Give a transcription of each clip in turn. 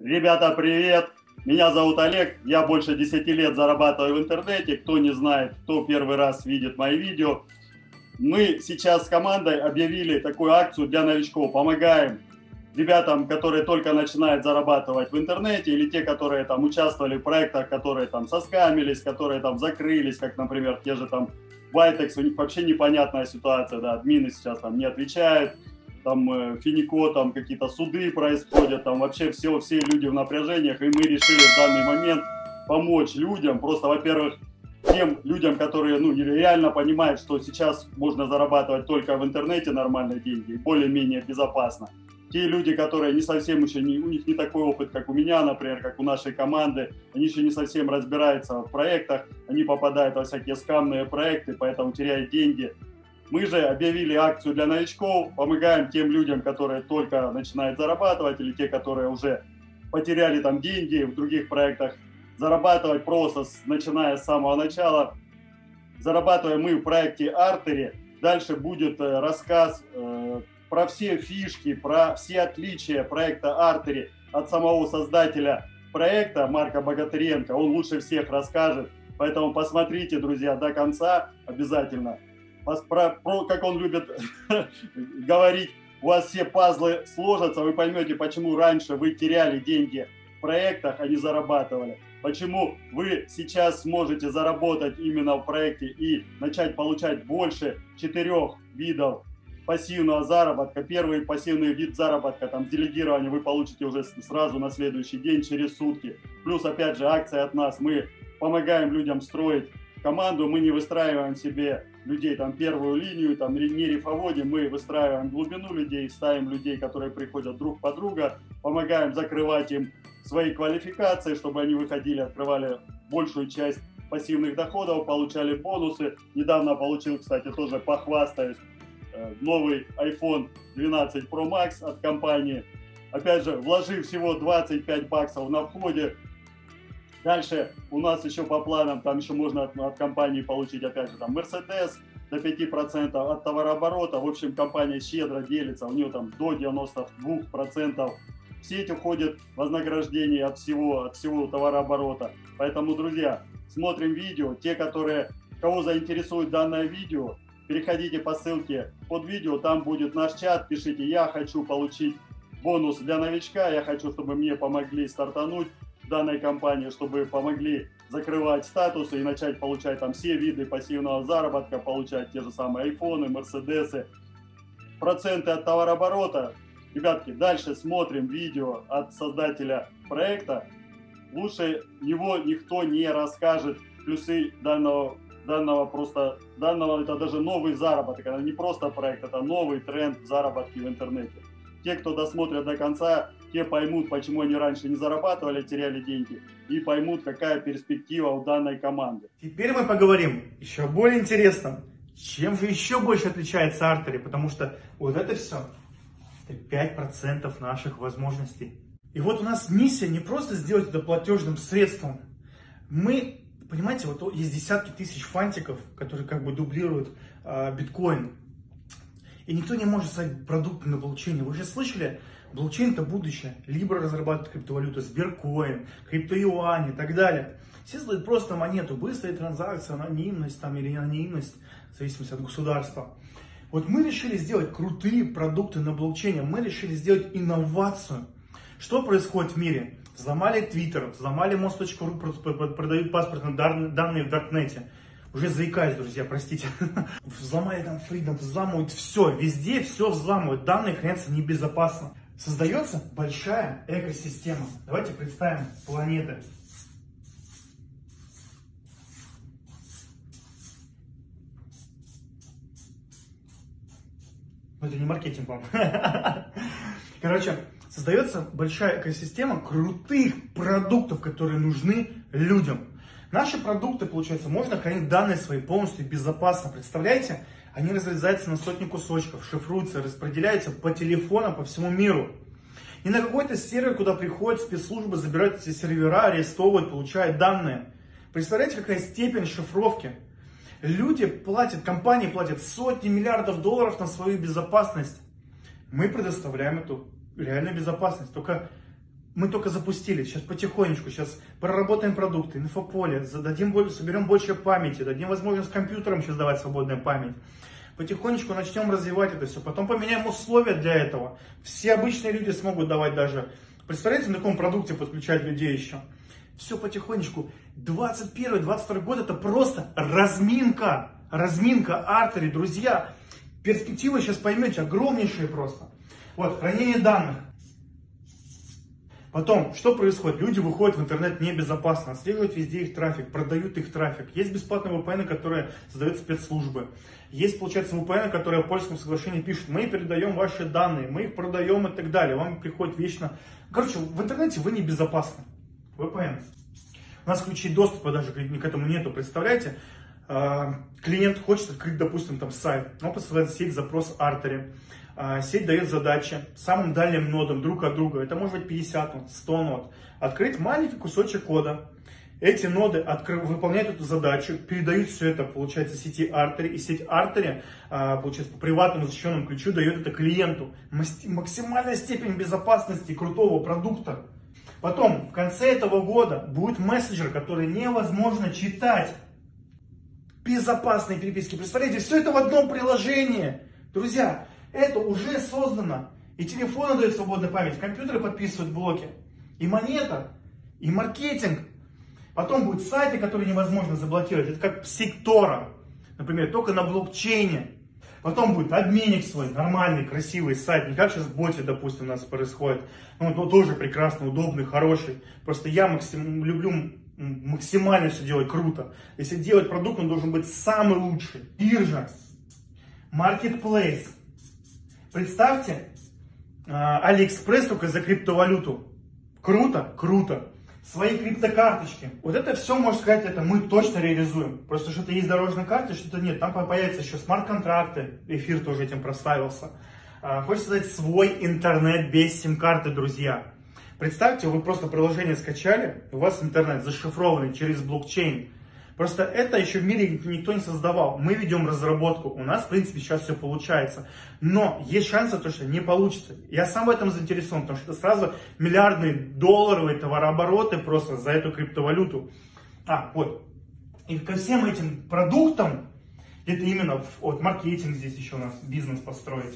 Ребята, привет! Меня зовут Олег, я больше 10 лет зарабатываю в интернете. Кто не знает, кто первый раз видит мои видео. Мы сейчас с командой объявили такую акцию для новичков. Помогаем ребятам, которые только начинают зарабатывать в интернете, или те, которые там участвовали в проектах, которые там соскамились, которые там закрылись, как, например, те же там Vitex, у них вообще непонятная ситуация, да, админы сейчас там не отвечают, там Финико, там какие-то суды происходят, там вообще все люди в напряжениях, и мы решили в данный момент помочь людям, просто, во-первых, тем людям, которые, реально понимают, что сейчас можно зарабатывать только в интернете нормальные деньги, более-менее безопасно. Те люди, которые не совсем еще, у них не такой опыт, как у меня, например, как у нашей команды, они еще не совсем разбираются в проектах, они попадают во всякие скамные проекты, поэтому теряют деньги. Мы же объявили акцию для новичков, помогаем тем людям, которые только начинают зарабатывать, или те, которые уже потеряли там деньги в других проектах, зарабатывать просто, начиная с самого начала. Зарабатываем мы в проекте Artery. Дальше будет рассказ про все фишки, про все отличия проекта Artery от самого создателя проекта Марка Богатыренко. Он лучше всех расскажет, поэтому посмотрите, друзья, до конца обязательно. Как он любит говорить, у вас все пазлы сложатся, вы поймете, почему раньше вы теряли деньги в проектах, а не зарабатывали. Почему вы сейчас сможете заработать именно в проекте и начать получать больше 4 видов пассивного заработка. Первый пассивный вид заработка, там, делегирование, вы получите уже сразу на следующий день, через сутки. Плюс, опять же, акция от нас. Мы помогаем людям строить команду, мы не выстраиваем себе людей, там, первую линию, там, не рифоводим, мы выстраиваем глубину людей, ставим людей, которые приходят друг по друга, помогаем закрывать им свои квалификации, чтобы они выходили, открывали большую часть пассивных доходов, получали бонусы. Недавно получил, кстати, тоже похвастаюсь, новый iPhone 12 Pro Max от компании. Опять же, вложив всего 25 баксов на входе. Дальше у нас еще по планам, там еще можно от компании получить, опять же, там Mercedes до 5% от товарооборота. В общем, компания щедро делится, у нее там до 92% в сеть уходит вознаграждение от всего товарооборота. Поэтому, друзья, смотрим видео. Те, кого заинтересует данное видео, переходите по ссылке под видео, там будет наш чат, пишите: я хочу получить бонус для новичка, я хочу, чтобы мне помогли стартануть в данной компании, чтобы помогли закрывать статусы и начать получать там все виды пассивного заработка, получать те же самые айфоны, мерседесы, проценты от товарооборота. Ребятки, дальше смотрим видео от создателя проекта. Лучше него никто не расскажет плюсы данного это даже новый заработок. Это не просто проект, это новый тренд заработки в интернете. Те, кто досмотрят до конца, те поймут, почему они раньше не зарабатывали, теряли деньги, и поймут, какая перспектива у данной команды. Теперь мы поговорим еще более интересном, чем же еще больше отличается Artery, потому что вот это все, это 5% наших возможностей. И вот у нас миссия не просто сделать это платежным средством. Мы, понимаете, вот есть десятки тысяч фантиков, которые как бы дублируют биткоин. И никто не может создать продукты на блокчейне. Вы же слышали, блокчейн это будущее. Libra разрабатывает криптовалюту, Сберкоин, криптоюань и так далее. Все создают просто монету, быстрая транзакция, анонимность там, или анонимность, в зависимости от государства. Вот мы решили сделать крутые продукты на блокчейне, мы решили сделать инновацию. Что происходит в мире? Взломали Twitter, взломали Most.ru, продают паспортные данные в Даркнете. Уже заикаюсь, друзья, простите. Взломали там Freedom, взламывают все, везде все взламывают, данные хранятся небезопасно. Создается большая экосистема. Давайте представим планеты. Это не маркетинг вам. Короче, создается большая экосистема крутых продуктов, которые нужны людям. Наши продукты, получается, можно хранить данные свои полностью безопасно. Представляете? Они разрезаются на сотни кусочков, шифруются, распределяются по телефонам по всему миру. И на какой-то сервер, куда приходят спецслужбы, забирают эти сервера, арестовывают, получают данные. Представляете, какая степень шифровки? Люди платят, компании платят сотни миллиардов долларов на свою безопасность. Мы предоставляем эту реальную безопасность. Только Мы только запустили, сейчас потихонечку, сейчас проработаем продукты, инфополе, соберем больше памяти, дадим возможность компьютерам сейчас давать свободную память. Потихонечку начнем развивать это все, потом поменяем условия для этого. Все обычные люди смогут давать даже. Представляете, на каком продукте подключать людей еще? Все потихонечку. 21-22 год это просто разминка. Разминка Artery, друзья. Перспективы сейчас поймете, огромнейшие просто. Вот, хранение данных. Потом, что происходит? Люди выходят в интернет небезопасно, отслеживают везде их трафик, продают их трафик. Есть бесплатные VPN, которые создают спецслужбы. Есть, получается, VPN, которые в польском соглашении пишут: мы передаем ваши данные, мы их продаем и так далее. Вам приходит вечно... Короче, в интернете вы небезопасны. VPN. У нас ключей доступа даже к этому нету, представляете? Клиент хочет открыть, допустим, там сайт, он посылает в сеть запрос Artery. Сеть дает задачи самым дальним нодам друг от друга. Это может быть 50 нод, 100 нод. Открыть маленький кусочек кода. Эти ноды выполняют эту задачу, передают все это, получается, сети Artery. И сеть Artery, получается, по приватному защищенному ключу дает это клиенту. Максимальная степень безопасности крутого продукта. Потом, в конце этого года, будет мессенджер, который невозможно читать. Безопасные переписки. Представляете, все это в одном приложении. Друзья, это уже создано. И телефоны дают свободную память, компьютеры подписывают блоки. И монета, и маркетинг. Потом будут сайты, которые невозможно заблокировать. Это как Сектора, например, только на блокчейне. Потом будет обменник свой, нормальный, красивый сайт. Не как сейчас в боте, допустим, у нас происходит. Он тоже прекрасный, удобный, хороший. Просто я люблю максимально все делать круто. Если делать продукт, он должен быть самый лучший. Биржа, маркетплейс. Представьте, Алиэкспресс только за криптовалюту. Круто? Круто. Свои криптокарточки. Вот это все, можно сказать, это мы точно реализуем. Просто что-то есть дорожная карта, что-то нет. Там появятся еще смарт-контракты. Эфир тоже этим прославился. Хочется создать свой интернет без сим-карты, друзья. Представьте, вы просто приложение скачали, у вас интернет зашифрованный через блокчейн. Просто это еще в мире никто не создавал. Мы ведем разработку, у нас, в принципе, сейчас все получается. Но есть шансы, что не получится. Я сам в этом заинтересован, потому что это сразу миллиардные долларовые товарообороты просто за эту криптовалюту. Вот. И ко всем этим продуктам, это именно вот маркетинг здесь еще у нас, бизнес построить.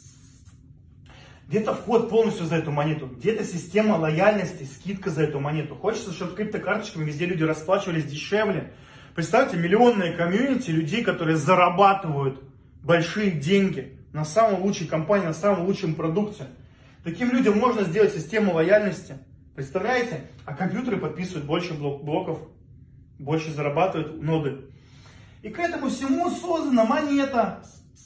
Где-то вход полностью за эту монету, где-то система лояльности, скидка за эту монету. Хочется, чтобы криптокарточками везде люди расплачивались дешевле. Представьте, миллионные комьюнити людей, которые зарабатывают большие деньги на самой лучшей компании, на самом лучшем продукте. Таким людям можно сделать систему лояльности. Представляете? А компьютеры подписывают больше блоков, больше зарабатывают ноды. И к этому всему создана монета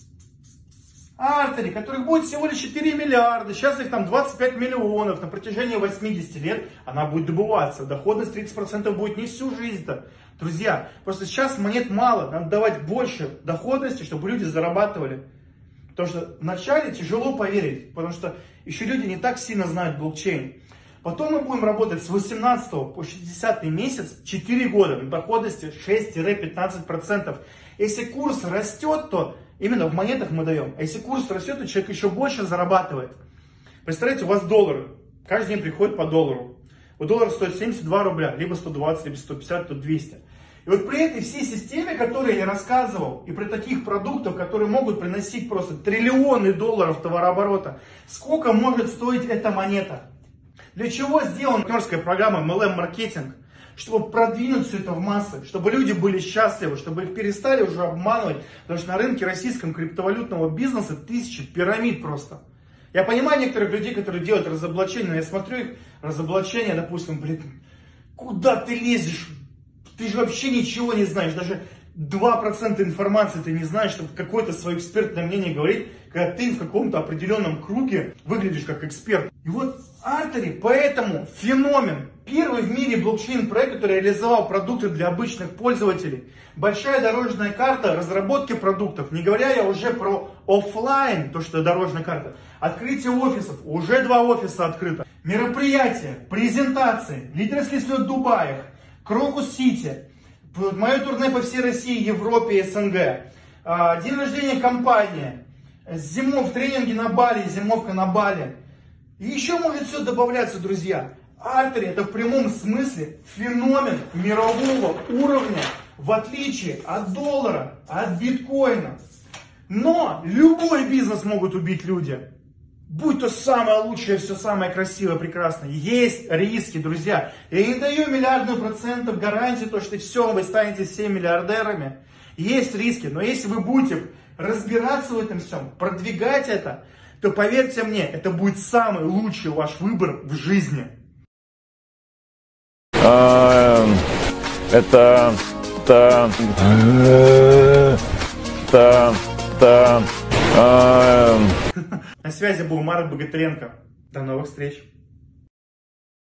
Artery, которых будет всего лишь 4 миллиарда, сейчас их там 25 миллионов, на протяжении 80 лет она будет добываться, доходность 30% будет не всю жизнь-то. Друзья, просто сейчас монет мало, надо давать больше доходности, чтобы люди зарабатывали. Потому что вначале тяжело поверить, потому что еще люди не так сильно знают блокчейн. Потом мы будем работать с 18 по 60 месяц 4 года на доходности 6-15%. Если курс растет, то именно в монетах мы даем. А если курс растет, то человек еще больше зарабатывает. Представляете, у вас доллары. Каждый день приходит по доллару. Вот доллар стоит 72 рубля, либо 120, либо 150, то 200. И вот при этой всей системе, которую я рассказывал, и при таких продуктах, которые могут приносить просто триллионы долларов товарооборота, сколько может стоить эта монета? Для чего сделана партнерская программа MLM Marketing? Чтобы продвинуть все это в массы, чтобы люди были счастливы, чтобы их перестали уже обманывать. Потому что на рынке российском криптовалютного бизнеса тысячи пирамид просто. Я понимаю некоторых людей, которые делают разоблачения, но я смотрю их разоблачения, допустим, куда ты лезешь? Ты же вообще ничего не знаешь, даже 2% информации ты не знаешь, чтобы какое-то свое экспертное мнение говорить, когда ты в каком-то определенном круге выглядишь как эксперт. И вот Artery поэтому феномен. Первый в мире блокчейн-проект, который реализовал продукты для обычных пользователей. Большая дорожная карта разработки продуктов. Не говоря я уже про офлайн, то что дорожная карта. Открытие офисов. Уже 2 офиса открыто. Мероприятия, презентации, лидерский слет в Дубае, Крокус-Сити. Мое турне по всей России, Европе и СНГ. День рождения компании. Тренинги на Бали, зимовка на Бали. И еще может все добавляться, друзья. Артери это в прямом смысле феномен мирового уровня, в отличие от доллара, от биткоина. Но любой бизнес могут убить люди. Будь то самое лучшее, все самое красивое, прекрасное. Есть риски, друзья. Я не даю миллиардную процентов гарантии, то, что все, вы станете все миллиардерами. Есть риски, но если вы будете разбираться в этом всем, продвигать это, то поверьте мне, это будет самый лучший ваш выбор в жизни. На связи был Марк Богатыренко. До новых встреч.